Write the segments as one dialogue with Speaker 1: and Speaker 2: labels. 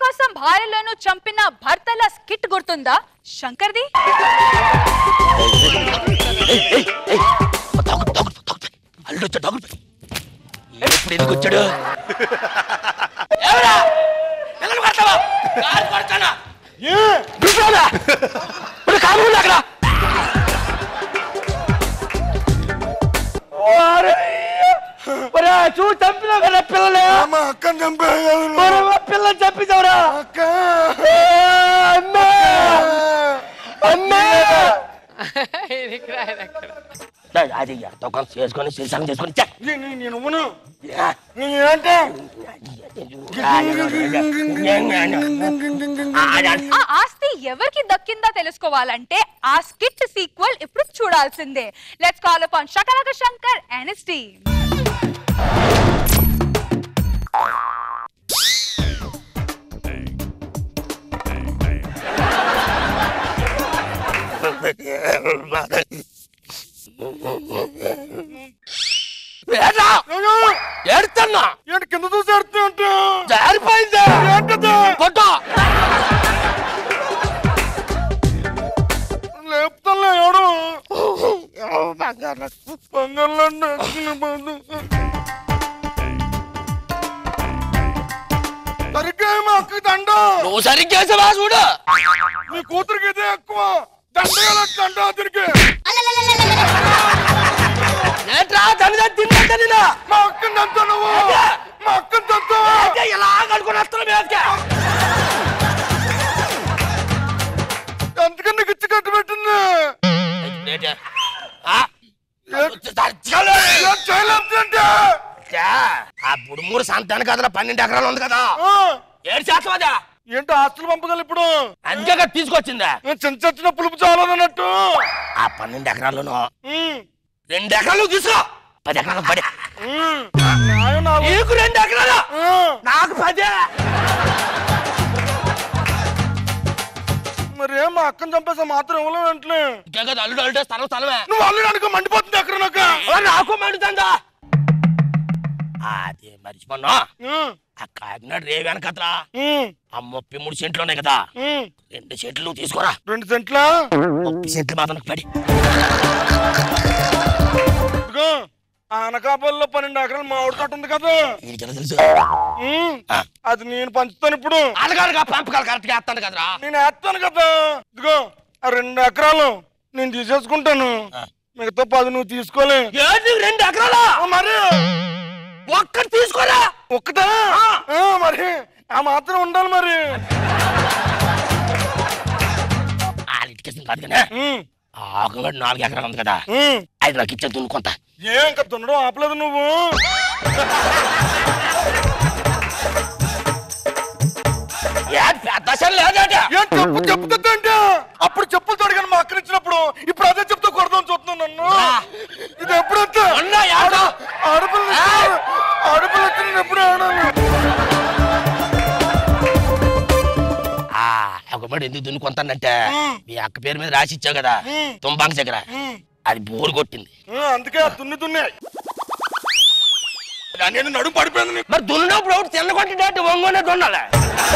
Speaker 1: కోసం భార్యలను చంపిన భర్తల స్కిట్ గుర్తుందా శంకర్ది?
Speaker 2: ఎప్పుడు ఎందుకు వచ్చాడు? చూడు చంపినావు కదా పిల్లలే.
Speaker 3: అక్కని చంపావు,
Speaker 2: పిల్లలు చంపించావురా. అది దుకాణం చేసుకొని శిల్సాంగం చేసుకొని
Speaker 1: ఆ ఆస్తి ఎవరికి దక్కిందా తెలుసుకోవాలంటే ఆ స్కిట్ సీక్వెల్ ఇప్పుడు చూడాల్సిందే. Let's call upon Shakalaka Shankar and his team.
Speaker 2: ఏడుతున్నా
Speaker 3: ఏంటి కింద చూసి ఏడుతున్నా?
Speaker 2: జారిపోయింది ఫోటో
Speaker 3: లేపుతా ఎవడు బంగారు సరిగ్గా మా అక్కకి దండ.
Speaker 2: నువ్వు సరిగ్గా వేసావా చూడు.
Speaker 3: నీ కూతురికి ఇదే ఎక్కువ దండ దండ తిరిగి మా అక్కని దంతా నువ్వు. మా అక్కని దంతావా?
Speaker 2: ఎలా కడుకొని వస్తున్నా
Speaker 3: అందుకని నీకు ఇచ్చి కట్టు పెట్టింది.
Speaker 2: అప్పుడు 3 సంతానం కదా 12 ఎకరాలు ఉంది కదా. 7 శాతం అదా
Speaker 3: ఏంటి ఆస్తులు పంపగల ఇప్పుడు?
Speaker 2: అంతేగా తీసుకొచ్చిందా?
Speaker 3: చిన్న చచ్చిన పులుపు చాలదన్నట్టు.
Speaker 2: ఆ 12 ఎకరాలను 2 ఎకరాలు తీసుకో. 10 ఎకరాలు పడి నీకు 2 ఎకరాలు నాకు 10.
Speaker 3: మరి ఏం మా అక్కని చంపేసా మాత్రం ఇవ్వలేవు వెంటనే.
Speaker 2: ఇంకే కదా అల్లుడు అల్లుడే స్థలమే.
Speaker 3: నువ్వు అల్లుడు అనుకో మండిపోతుంది ఎక్కడ
Speaker 2: నాకు మండుతుందా? అదే మర్చిపోన్నా. ఆ కాకినాడ రేవు వెనకత్రా ఆ 33 సెంట్లు ఉన్నాయి కదా. 2 సెంట్లు నువ్వు తీసుకోరా.
Speaker 3: 2 సెంట్లా?
Speaker 2: 30 సెంట్లు మాత్రం పడి.
Speaker 3: అనకాపల్లిలో 12 ఎకరాలు మా ఊడి తోట ఉంది కదా.
Speaker 2: తెలుసు
Speaker 3: అది నేను పంచుతాను ఇప్పుడు.
Speaker 2: అడగాడుగా పంపకాలు కరెక్ట్ గా వేస్తాను కదరా.
Speaker 3: నేను వేస్తాను కదా. ఇదిగో ఆ 2 ఎకరాలు నేను తీసేసుకుంటాను. మిగతా 10 నువ్వు తీసుకోలే.
Speaker 2: 2 ఎకరాలు మరి ఒక్కటి తీసుకోరా.
Speaker 3: ఒక్కటా? మరి ఆ మాత్రం ఉండాలి మరి.
Speaker 2: ఇంటికేసింది కాదు కానీ ఆకుగా 4 ఎకరాలు ఉంది కదా. 5 నాకు ఇచ్చే దున్నుకుంటా.
Speaker 3: ఏం ఇంకా దున్నడం ఆపలేదు నువ్వు. చెప్పుతుంటే అప్పుడు చెప్పులు తోడిగాను మా అక్కడి ఇచ్చినప్పుడు ఇప్పుడు అదే చెప్తూ కొడదాం చూస్తున్నాను నన్ను. ఇది ఎప్పుడంతా ఆడపిల్ల వచ్చిన ఎప్పుడు ఆడాను.
Speaker 2: ఒకటి ఎందుకు దున్నుకుంటానంటే మీ అక్క పేరు మీద రాసి ఇచ్చావు కదా తుంబాంగ దగ్గర. అది బోరు కొట్టింది.
Speaker 3: అందుకే దున్నే నేను నడుము పడిపోయింది.
Speaker 2: మరి దున్నప్పుడు ఒకటి తిన్నకొట్టి వంగనే దున్నాలే.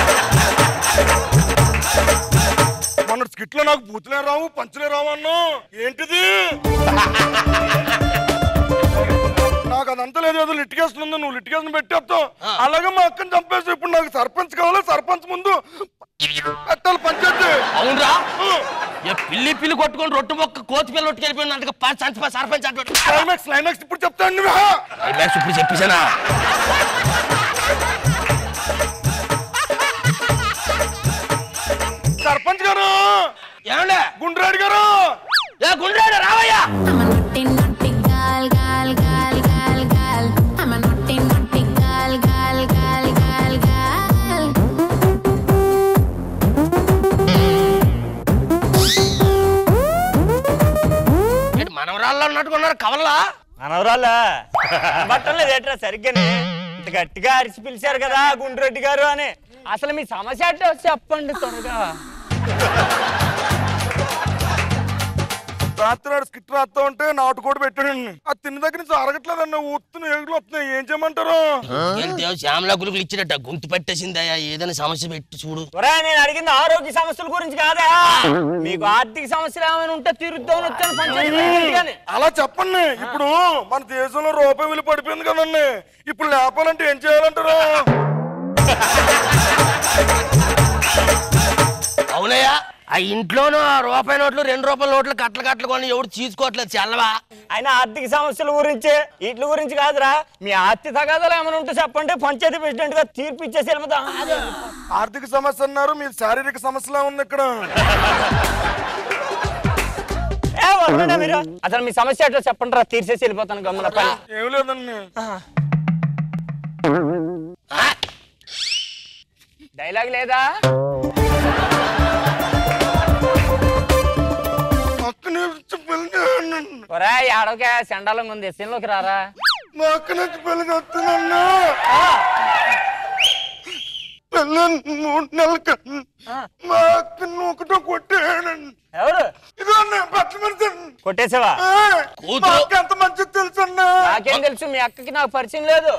Speaker 3: మన స్కిట్ లో నాకు బూతులే రావు పంచులే రావు అన్నా. ఏంటిది? నాకు అదంతా లేదు. ఏదో లిటికేషన్ ఉంది. నువ్వు లిటికేషన్ పెట్టేస్తావు. అలాగే మా అక్కని చంపేసి ఇప్పుడు నాకు సర్పంచ్ కావాలి. సర్పంచ్ ముందు పెట్టాలి పంచాయతీ.
Speaker 2: అవునరా పిల్లి పిల్లి కొట్టుకొని రొట్టు మొక్క కోతి పిల్ల రొట్టుకెళ్ళిపోయినందుకు సర్పంచ్ అంటే
Speaker 3: క్లైమాక్స్ ఇప్పుడు చెప్తాను. నువ్వు
Speaker 2: క్లైమాక్స్ ఇప్పుడు చెప్పేసానా?
Speaker 3: సర్పంచ్ గారు
Speaker 2: ఏమండే
Speaker 3: గుండ్రాడి గారు.
Speaker 2: గుండ్రాడు రావయ్యా. మనవరాళ్ళు అన్నట్టుకున్నారు కవల్లా.
Speaker 4: మనవరాళ్ళ బట్టలేదు ఏట్రా సరిగ్గానే. ఇంత గట్టిగా అరిచి పిలిచారు కదా గుండ్రెడ్డి గారు అని. అసలు మీ సమస్య అంటే చెప్పండి త్వరగా.
Speaker 3: రాత్రి నాడు స్కిట్ రాస్తా ఉంటే నాటుకోడి పెట్టాడండి. అది తిన్న దగ్గర నుంచి అరగట్లేదన్న, ఊత్తున్న ఏగులు వస్తున్నాయి. ఏం చేయమంటారు?
Speaker 2: శ్యామలా గురుకులు ఇచ్చినట్ట గొంతు పట్టేసిందయ్యా. ఏదైనా సమస్య పెట్టి చూడు.
Speaker 4: నేను అడిగింది ఆరోగ్య సమస్యల గురించి కాదా, మీకు ఆర్థిక సమస్యలు ఏమైనా ఉంటే తీరుద్దామని వచ్చాను పంచాయతీ.
Speaker 3: అలా చెప్పండి. ఇప్పుడు మన దేశంలో రూపాయి విలువ పడిపోయింది కదండి. ఇప్పుడు లేపాలంటే ఏం చేయాలంటారు?
Speaker 2: అవునయ్యా, ఆ ఇంట్లోనూ రూపాయి నోట్లు 2 రూపాయల నోట్లు కట్టలు కొని ఎవడు తీసుకోవట్లేదు. చల్లవా
Speaker 4: ఆయన ఆర్థిక సమస్యల గురించి వీటి గురించి కాదురా, మీ ఆర్థిక తగాదాలు ఏమైనా ఉంటే చెప్పండి, పంచాయతీ ప్రెసిడెంట్ గా తీర్పు ఇచ్చేసి వెళ్ళిపోతా.
Speaker 3: ఆర్థిక సమస్య అన్నారు, మీ శారీరక సమస్యలా ఉంది ఇక్కడ.
Speaker 4: మీరు అసలు మీ సమస్య ఎట్లా చెప్పండి రా, తీర్చేసి వెళ్ళిపోతాను గమ్మున పని.
Speaker 3: ఏం లేదండి.
Speaker 4: డైలాగ్ లేదా? ఒరే ఆడోకే సెండాలంగా ఉంది, సీన్లోకి రారా.
Speaker 3: మా అక్క నుంచి పెళ్లి వస్తుందన్నా. పెళ్ళి 3 నెలల కన్నా మా అక్క ఒకటో కొట్టాడండి.
Speaker 4: ఎవరు?
Speaker 3: ఇదో పట్ల మనిషి
Speaker 4: కొట్టేసావా?
Speaker 3: మా అక్క ఎంత మంచిది తెలుసు అన్నా.
Speaker 4: నాకేం తెలుసు, మీ అక్కకి నాకు పరిచయం లేదు.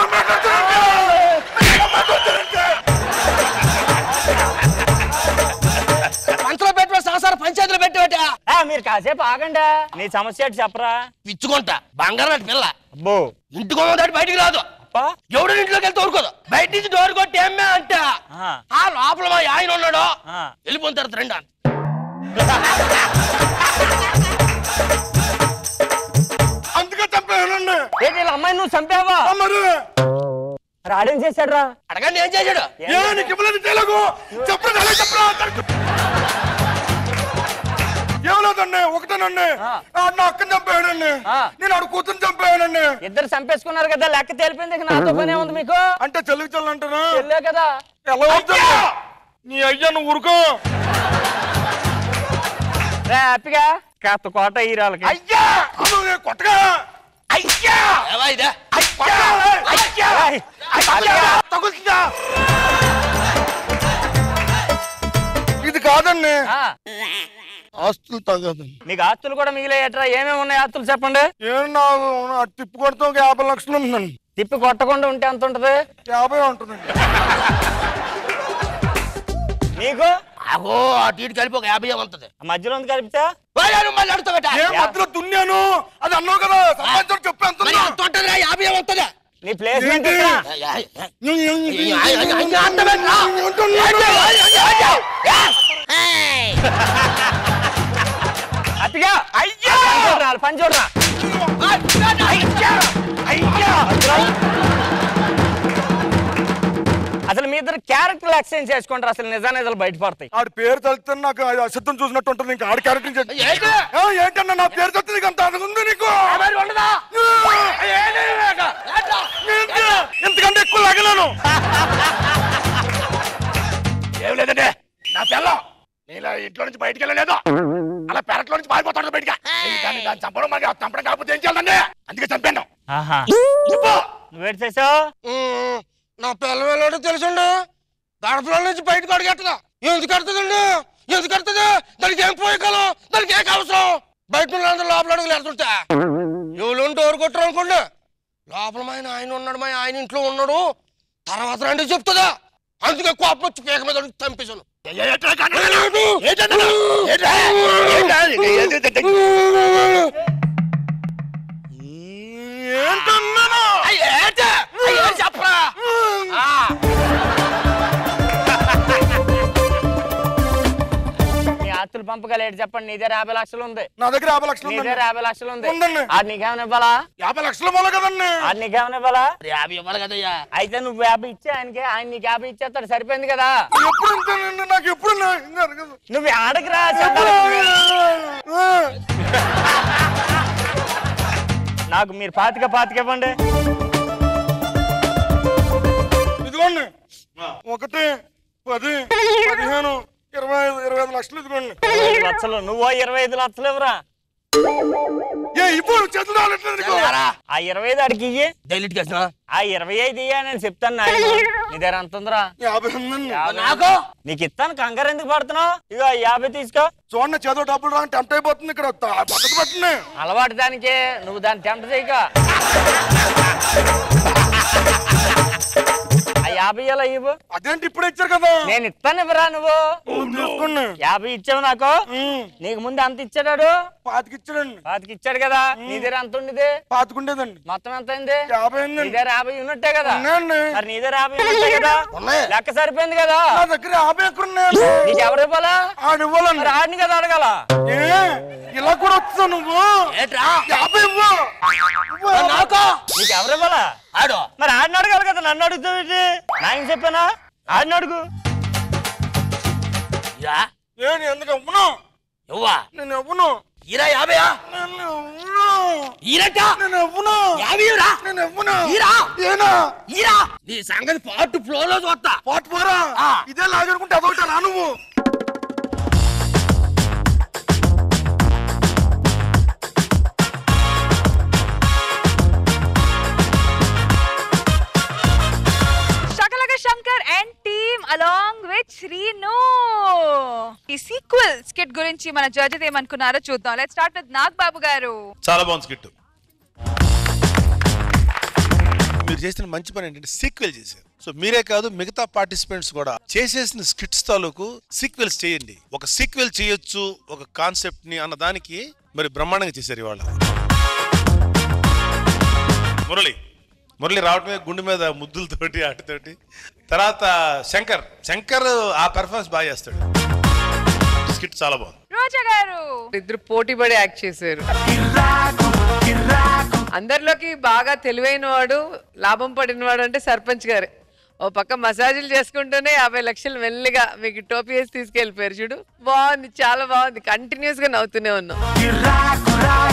Speaker 2: పంచలో పెట్టే సంసారం పంచాయతీలో పెట్టేవట.
Speaker 4: మీరు కాసేపు ఆగండి, నీ సమస్య ఏంటి చెప్పరా.
Speaker 2: పిచ్చుకుంటా బంగారం అంటే పిల్ల.
Speaker 4: అబ్బో,
Speaker 2: ఇంటి కొమ్మ దాటి బయటికి రాదు. ఎవడు ఇంట్లోకి వెళ్తే ఊరుకోదు. బయట నుంచి డోర్ కొట్టి ఏమే అంటే ఆ లోపల మా ఆయన ఉన్నాడు, వెళ్ళిపోయిన తర్వాత రండి.
Speaker 3: అందుకే చంపేనండి.
Speaker 4: ఏంటి అమ్మాయి నువ్వు చంపావా?
Speaker 3: మరి
Speaker 4: రాడేం చేశాడు రా?
Speaker 2: అడగండి ఏం చేశాడు.
Speaker 3: ఏమలేదండి, ఒకటేనండి. నా అక్కని చంపేయడండి, నేను ఆడు కూతురు చంపేయనండి.
Speaker 4: ఇద్దరు చంపేసుకున్నారు కదా, లెక్క తేలిపోయింది. నాతో పనే ఉంది మీకు.
Speaker 3: అంటే చెల్లికి చెల్లంటారా?
Speaker 4: చెల్లే కదా.
Speaker 3: ఎలా అవుతుంది నీ అయ్యా, నువ్వు ఊరుకో.
Speaker 4: హ్యాపీగా కాస్త కోట ఈరాలకి.
Speaker 3: అయ్యా కొట్టగా. అయ్యా తగులుతుందా? ఇది కాదండి, ఆస్తులు తగ్గదు.
Speaker 4: మీకు ఆస్తులు కూడా మిగిలేయట్రా? ఏమేమి ఉన్నాయి ఆస్తులు చెప్పండి.
Speaker 3: ఏం నాకు తిప్పి కొడితే ఒక 50 లక్షలు ఉందండి.
Speaker 4: తిప్పి కొట్టకుండా ఉంటే ఎంత ఉంటది?
Speaker 3: 50 ఉంటుందండి.
Speaker 4: నీకు
Speaker 2: అగో అటు ఇటు కలిపి ఒక 50 ఉంటుంది.
Speaker 4: మధ్యలో ఉంది కలిపితే
Speaker 2: మళ్ళీ అడుగుతావట.
Speaker 3: ఏ మధ్యలో దున్నాను అది అన్నావు కదా, సంపాదించడం చెప్పి ఎంత
Speaker 2: 50 వస్తుందా?
Speaker 4: నీ ప్లేస్మెంట్ అతిగా పని చూడరా. అసలు మీ ఇద్దరు క్యారెక్టర్ ఎక్స్చేంజ్ చేసుకుంటారు, అసలు నిజాలు బయటపడతాయి.
Speaker 3: ఆడి పేరు తలుపుతాను నాకు అశుద్ధం చూసినట్టు ఉంటుంది. ఇంకా ఆడి క్యారెక్టర్ ఏంటన్నా, నా పేరు తలుపుతుంది నీకు అంత ఉంది నీకు. ఎంతకంటే ఎక్కువ లాగలేను.
Speaker 2: ఏం లేదండి, నా పిల్లం నేను ఇంట్లో నుంచి బయటికి వెళ్ళలేదు, అలా పెరట్లో నుంచి పారిపోతాడు బయటగా. దాన్ని చంపడం మరి చంపడం కాకపోతే ఏం చేయాలండి, అందుకే చంపాను.
Speaker 4: నువ్వేం చేసావు?
Speaker 2: నా పిల్లలు వెళ్ళాడో తెలుసండి, గడపల నుంచి బయటకు అడిగెట్టదా. ఎందుకు కడుతుందండి, ఎందుకు కడుతుంది? దానికి ఏం పోయగలం, దానికి ఏం అవసరం? బయట లోపల అడుగులు వెళ్తుంటా ఎవరు డోర్ కొట్టరు అనుకోండి, లోపల మా ఆయన ఉన్నాడు, మా ఆయన ఇంట్లో ఉన్నాడు, తర్వాత రండి చెప్తుందా. అందుకే కోపం వచ్చి పేక మీద చంపేశాను. చెప్పరా
Speaker 4: మీ ఆస్తులు పంపగలేడు చెప్పండి. నీ దగ్గర 50 లక్షలు ఉంది.
Speaker 3: నా దగ్గర 50 లక్షలు
Speaker 4: నీ దగ్గర 50 లక్షలు ఉంది.
Speaker 3: ఉందండి.
Speaker 4: నీకేమైనా ఇవ్వాలా?
Speaker 3: 50 లక్షలు ఇవ్వాలి కదండి.
Speaker 4: నీకేమైనా ఇవ్వాలా?
Speaker 2: 50 ఇవ్వాలి కదయ్యా.
Speaker 4: అయితే నువ్వు 50 ఇచ్చే ఆయనకి, ఆయన నీకు 50 ఇచ్చేస్తాడు, సరిపోయింది కదా.
Speaker 3: ఎప్పుడు నాకు ఎప్పుడు
Speaker 4: నువ్వు ఆడకురా. నాకు మీరు పాతిక ఇవ్వండి.
Speaker 3: ఇదిగోండి 1 10 15 25 లక్షలు ఇదిగోండి.
Speaker 4: 25 లక్షలు. నువ్వు 25 లక్షలు ఇవ్వరా?
Speaker 3: ఏ ఇప్పుడు చేతులు రావట్లేదు నీకు.
Speaker 4: ఆ 25 అడిగి ఇయ్యి.
Speaker 2: డైలీట్ కేసిన
Speaker 4: ఆ 25 ఇయ్యా నేను చెప్తాను నాయన. నీ దగ్గర ఎంత ఉందిరా?
Speaker 3: 50 ఉందండి.
Speaker 2: నాకు
Speaker 4: నీకు ఇస్తాను, కంగారు ఎందుకు పడుతున్నావు? ఇగో 50 తీసుకో.
Speaker 3: చూడండి చేతులు డబ్బులు రాని టెంప్ట్ అయిపోతుంది ఇక్కడ పక్కన పట్టింది.
Speaker 4: అలవాటు దానికే, నువ్వు దాన్ని టెంప్ట్ చేయక. ఆ 50 ఇలా ఇవ్వు.
Speaker 3: అదేంటి ఇప్పుడు ఇచ్చారు కదా.
Speaker 4: నేను ఇస్తాను, ఇవ్వరా నువ్వు?
Speaker 3: తీసుకోండి.
Speaker 4: 50 ఇచ్చావు నాకు. నీకు ముందు అంత ఇచ్చాడు?
Speaker 3: 25 ఇచ్చాడండి.
Speaker 4: 25 ఇచ్చాడు కదా. నీ దగ్గర ఎంత ఉండేది?
Speaker 3: 25 ఉండేదండి.
Speaker 4: మొత్తం ఎంత అయింది?
Speaker 3: 50
Speaker 4: నీ
Speaker 3: అయిందండి.
Speaker 4: దగ్గర 50 ఉన్నట్టే కదా.
Speaker 3: ఉన్నాయండి.
Speaker 4: మరి నీ దగ్గర 50 ఉన్నట్టే కదా.
Speaker 2: ఉన్నాయి.
Speaker 4: లెక్క సరిపోయింది కదా.
Speaker 3: నా దగ్గర 50 ఎక్కడ ఉన్నాయండి.
Speaker 4: నీకు ఎవరు ఇవ్వాలా?
Speaker 3: ఆడు ఇవ్వాలండి.
Speaker 4: మరి ఆడిని కదా అడగాల.
Speaker 3: ఏ ఇలా కూడా వస్తా నువ్వు.
Speaker 2: ఏట్రా
Speaker 3: 50 ఇవ్వు.
Speaker 2: నాకు
Speaker 4: నీకు ఎవరు ఇవ్వాలా?
Speaker 2: ఆడు
Speaker 4: మరి ఆడిని అడగాలి కదా, నన్ను అడుగుతావు. నాయన చెప్పానా? ఆడిని అడుగు.
Speaker 2: ఇరా
Speaker 3: నేను ఎందుకు ఇవ్వను.
Speaker 2: ఇవ్వా
Speaker 3: నేను ఇవ్వను.
Speaker 2: ఇరా 50
Speaker 3: నేను ఇవ్వను.
Speaker 2: ఈరట
Speaker 3: నేను ఇవ్వను.
Speaker 2: 50 ఇరా
Speaker 3: నేను ఇవ్వను.
Speaker 2: ఈరా
Speaker 3: ఏనా
Speaker 2: ఈరా నీ సంగతి పార్ట్ ఫ్లో లో చూస్తా.
Speaker 3: పాటు పోరా.
Speaker 2: ఆ.
Speaker 3: ఇదే లాగనుకుంటే అదొకటి రా నువ్వు.
Speaker 1: Shakalaka Shankar and team along with Shrinu. ఈ సీక్వెల్ స్కిట్ గురించి మన జడ్జెస్ ఏమనుకున్నారో చూద్దాం. Let's start with Nag Babu garu.
Speaker 5: చాలా బాగుంది స్కిట్. మీరు చేసిన మంచి పని ఏంటంటే సీక్వెల్ చేశారు. సో మీరే కాదు మిగతా పార్టిసిపెంట్స్ కూడా చేసేసిన స్కిట్స్ తాలూకు సీక్వెల్స్ చేయండి. ఒక సీక్వెల్ చేయొచ్చు ఒక కాన్సెప్ట్ ని అన్న దానికి మరి బ్రహ్మాండంగా చేశారు ఇవాళ. మురళి రావటమే గుండె మీద ముద్దులతోటి ఆటతోటి. తర్వాత శంకర్ ఆ పెర్ఫార్మెన్స్ బాగా చేస్తాడు. స్కిట్ చాలా బాగుంది.
Speaker 1: రోజా గారు.
Speaker 6: ఇద్దరు పోటీ పడి యాక్ట్ చేశారు. అందరిలోకి బాగా తెలివైన వాడు, లాభం పడిన వాడు అంటే సర్పంచ్ గారే. ఓ పక్క మసాజులు చేసుకుంటూనే 50 లక్షలు మెల్లిగా మీకు టోపీ వేసి తీసుకెళ్ళిపోయారు. చూడు, బాగుంది, చాలా బాగుంది. కంటిన్యూస్ గా నవ్వుతూనే ఉన్నాం.